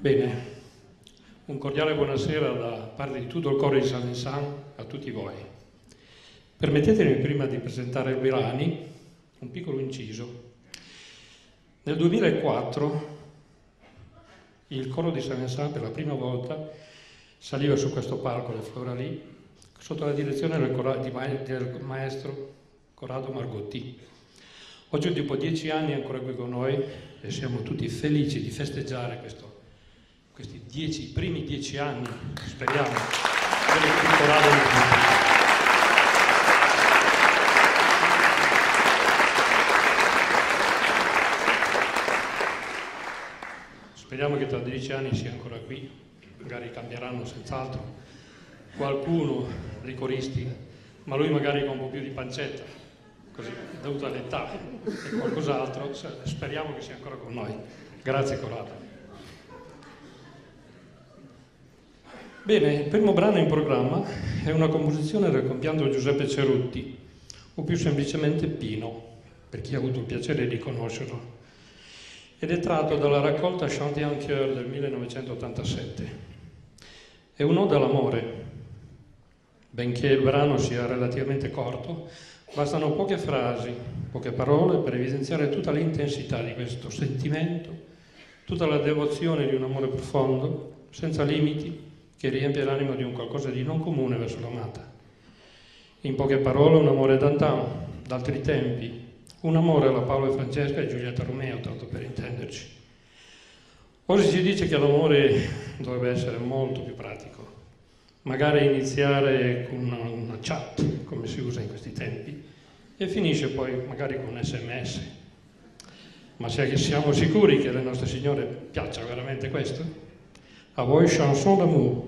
Bene, un cordiale buonasera da parte di tutto il coro di San Vincent a tutti voi. Permettetemi prima di presentare i brani un piccolo inciso. Nel 2004 il coro di San Vincent per la prima volta saliva su questo palco del Floralì sotto la direzione del maestro Corrado Margotti. Oggi, dopo 10 anni, è ancora qui con noi e siamo tutti felici di festeggiare questi primi 10 anni, speriamo, del Corrado Margotti. Speriamo che tra 10 anni sia ancora qui, magari cambieranno senz'altro qualcuno dei coristi, ma lui magari con un po' più di pancetta, così, dovuto all'età e qualcos'altro, speriamo che sia ancora con noi. Grazie Corrado. Bene, il primo brano in programma è una composizione del compianto Giuseppe Cerutti, o più semplicemente Pino, per chi ha avuto il piacere di conoscerlo, ed è tratto dalla raccolta Chanter en chœur del 1987. È un'ode all'amore. Benché il brano sia relativamente corto, bastano poche frasi, poche parole per evidenziare tutta l'intensità di questo sentimento, tutta la devozione di un amore profondo, senza limiti, che riempie l'anima di un qualcosa di non comune verso l'amata. In poche parole, un amore d'antan, d'altri tempi, un amore alla Paolo e Francesca e Giulietta Romeo, tanto per intenderci. Oggi si dice che l'amore dovrebbe essere molto più pratico, magari iniziare con una chat, come si usa in questi tempi, e finisce poi magari con un SMS. Ma siamo sicuri che alle nostre signore piaccia veramente questo? A voi chanson d'amour.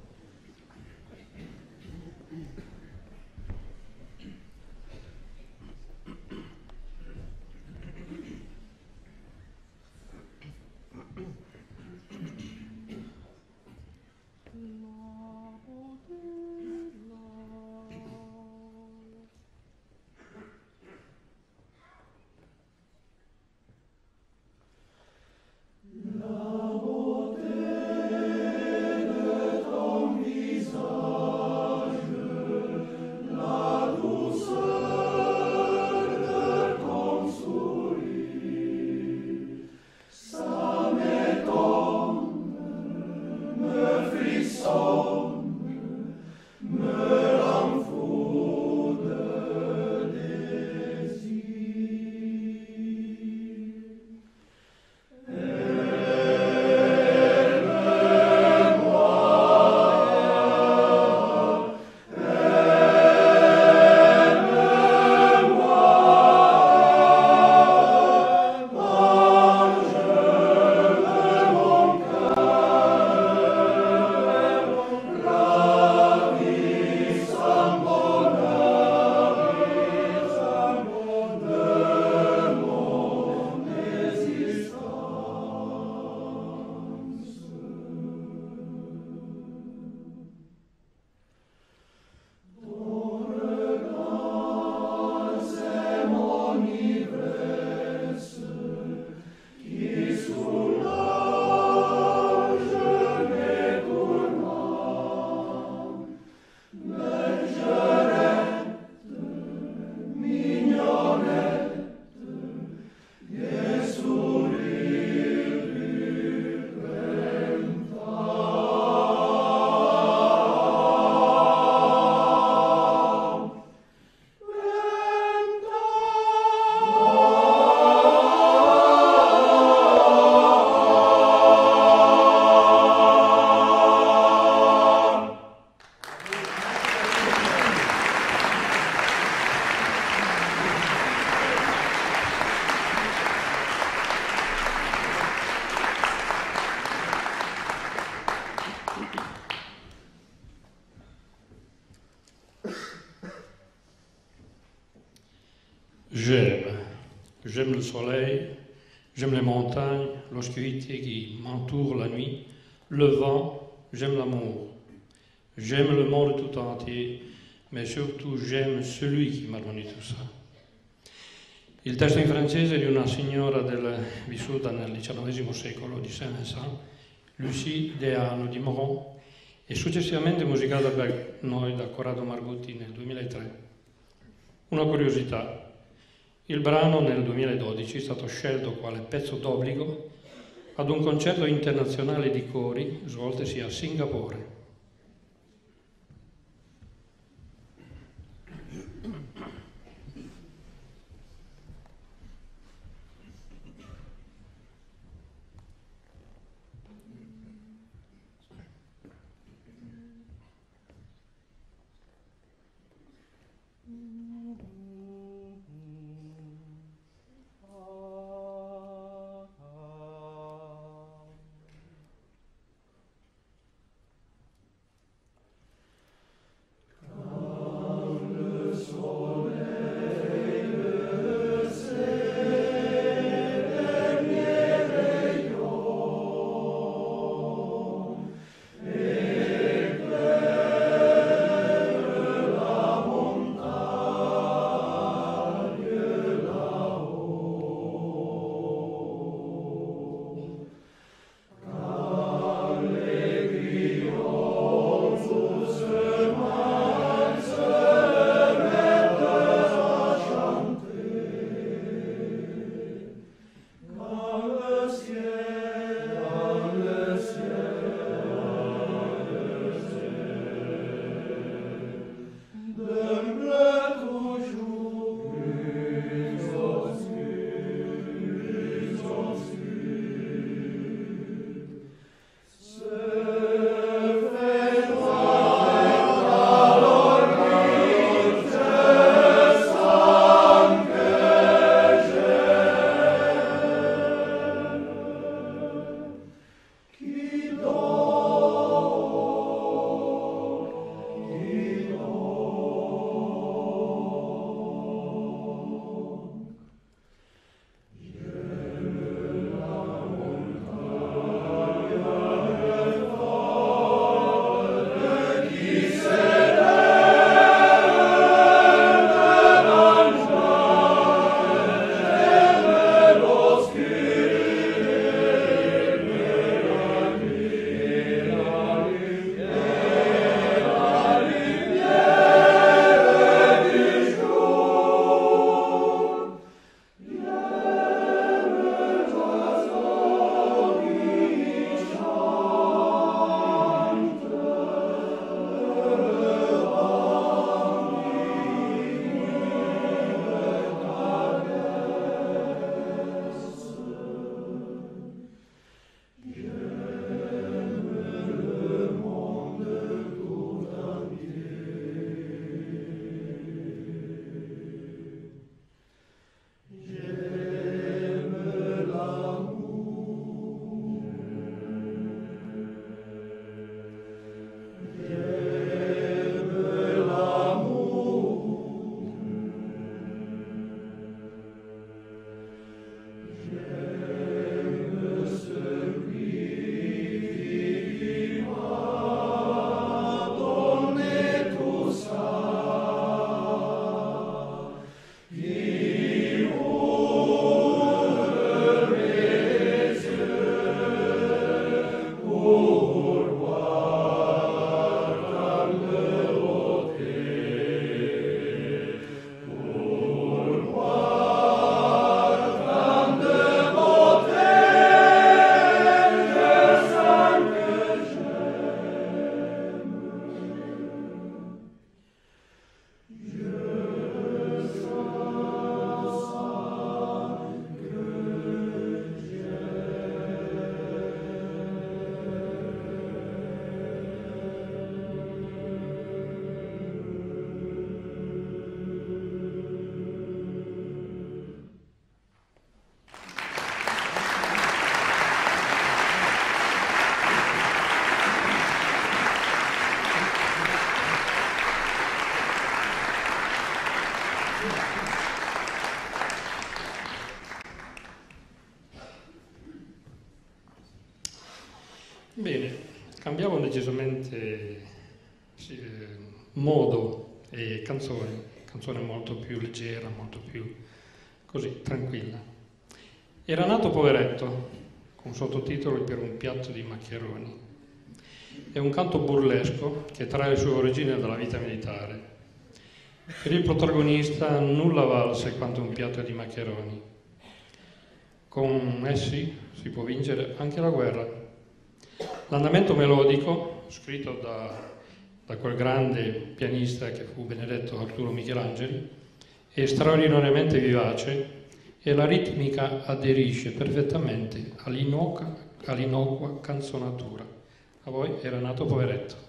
J'aime le soleil, j'aime les montagnes, l'obscurité qui m'entoure la nuit, le vent, j'aime l'amour. J'aime le monde tout entier, mais surtout j'aime celui qui m'a donné tout ça. Il testo in francese di una signora vissuta nel XIX secolo di Saint-Vincent, Lucie Deano di Moron e successivamente musicata per noi da Corrado Margutti nel 2003. Una curiosità, il brano nel 2012 è stato scelto quale pezzo d'obbligo ad un concerto internazionale di cori svoltosi a Singapore. Bene, cambiamo decisamente modo e canzone molto più leggera, molto più così, tranquilla. Era nato poveretto, con sottotitoli Per un piatto di maccheroni. È un canto burlesco che trae le sue origini dalla vita militare. Per il protagonista nulla valse quanto un piatto di maccheroni. Con essi si può vincere anche la guerra. L'andamento melodico, scritto da quel grande pianista che fu benedetto Arturo Michelangeli, è straordinariamente vivace e la ritmica aderisce perfettamente all'innocua canzonatura. A voi era nato poveretto.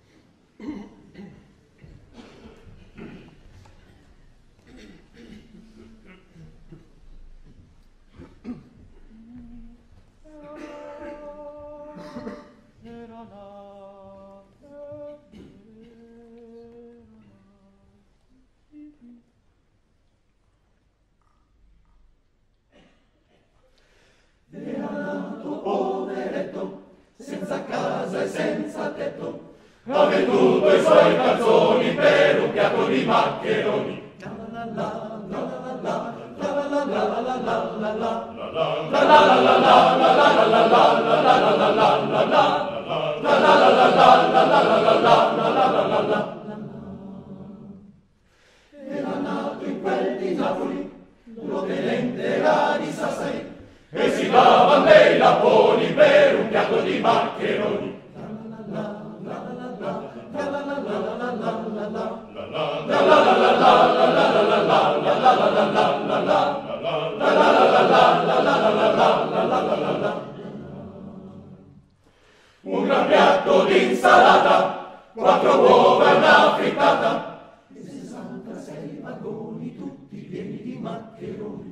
Senza casa e senza tetto, ha venduto i suoi calzoni per un piatto di maccheroni. Era nato in quel di Napoli, lo tenente era di Sassari, e si davan dei lapponi per un piatto di maccheroni. Un gran piatto di insalata, 4 uova e una frittata, e 66 vagoni tutti pieni di maccheroni.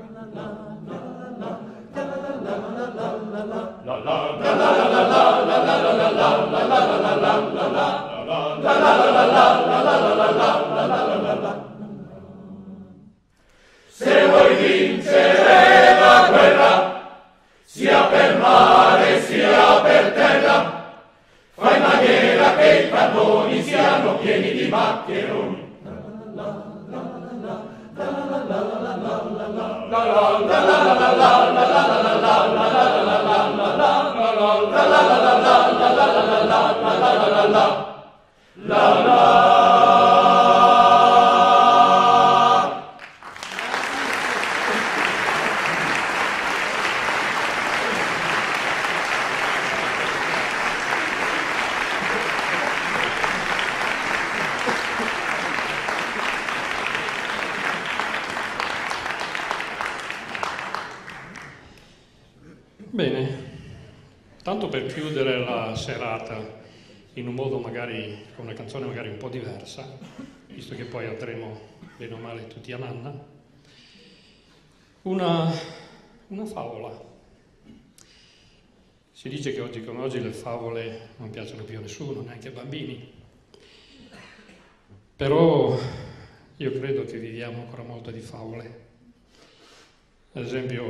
Se vuoi vincere la guerra, sia per mare sia per terra, fai in maniera che i cannoni siano pieni di maccheroni. Bene, tanto per chiudere la serata in un modo magari, con una canzone magari un po' diversa, visto che poi andremo bene o male tutti a Nanna, una favola. Si dice che oggi come oggi le favole non piacciono più a nessuno, neanche ai bambini, però io credo che viviamo ancora molto di favole. Ad esempio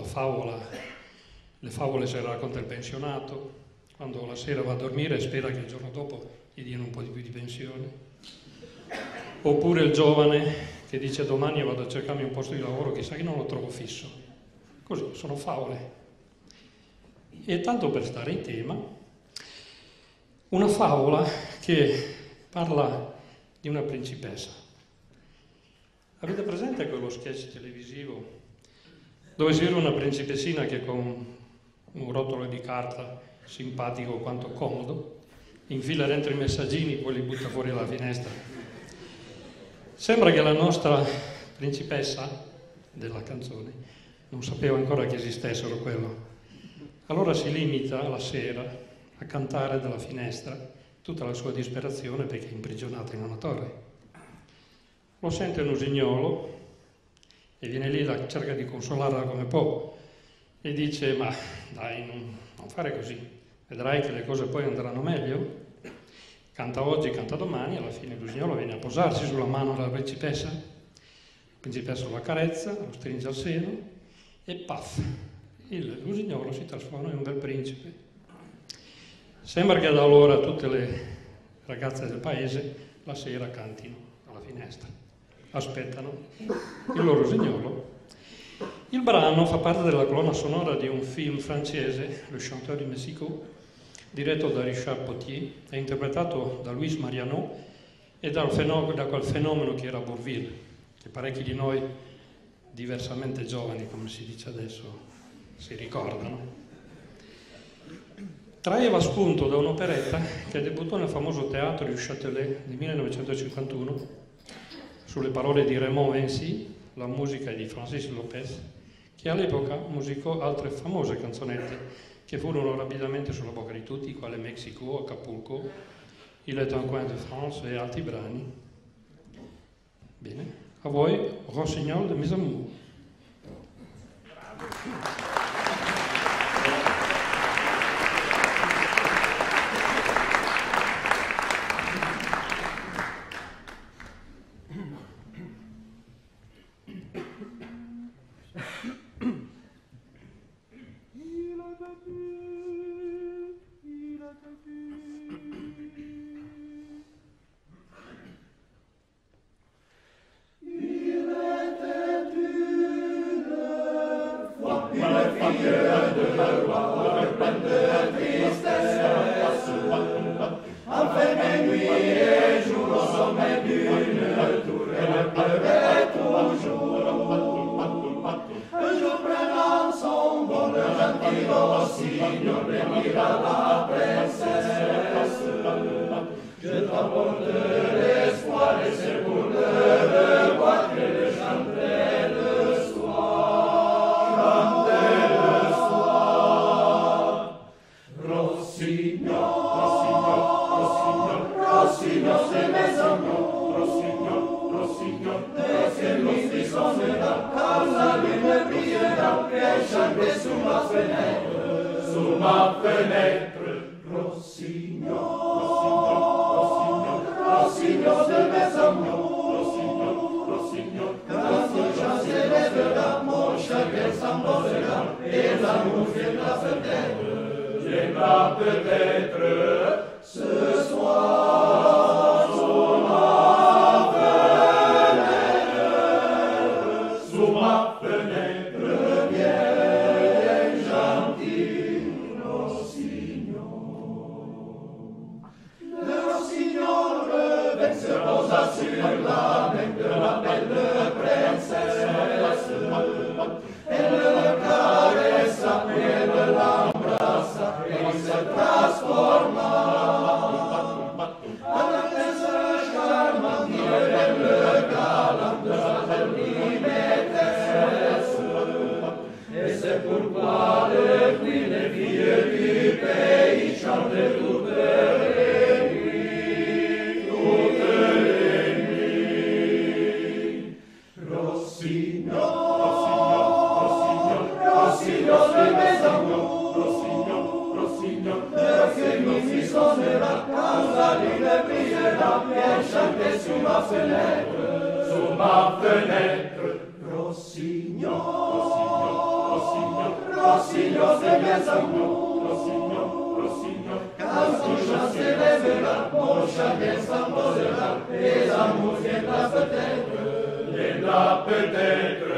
le favole se le racconta il pensionato, quando la sera va a dormire e spera che il giorno dopo gli diano un po' di più di pensione. Oppure il giovane che dice domani vado a cercarmi un posto di lavoro, chissà che non lo trovo fisso. Così, sono favole. E tanto per stare in tema, una favola che parla di una principessa. Avete presente quello sketch televisivo dove si vede una principessina che con un rotolo di carta simpatico quanto comodo infila dentro i messaggini, poi li butta fuori dalla finestra? Sembra che la nostra principessa della canzone non sapeva ancora che esistessero quello. Allora si limita la sera a cantare dalla finestra tutta la sua disperazione perché è imprigionata in una torre. Lo sente un usignolo e viene lì, cerca di consolarla come può e dice: ma dai, non fare così, vedrai che le cose poi andranno meglio. Canta oggi, canta domani, alla fine l'usignolo viene a posarsi sulla mano della principessa. La principessa lo accarezza, lo stringe al seno e paf, l'usignolo si trasforma in un bel principe. Sembra che da allora tutte le ragazze del paese la sera cantino alla finestra, aspettano il loro usignolo. Il brano fa parte della colonna sonora di un film francese, Le Chanteur du Mexico, diretto da Richard Potier e interpretato da Luis Mariano e da quel fenomeno che era Bourvil, che parecchi di noi, diversamente giovani, come si dice adesso, si ricordano. Traeva spunto da un'operetta che debuttò nel famoso teatro du Châtelet nel 1951, sulle parole di Raymond Vincy, la musica è di Francis Lopez, che all'epoca musicò altre famose canzonette che furono rapidamente sulla bocca di tutti, quale Mexico, Acapulco, Il est un coin de France e altri brani. Bene, a voi, Rossignol de mes amours. Peut-être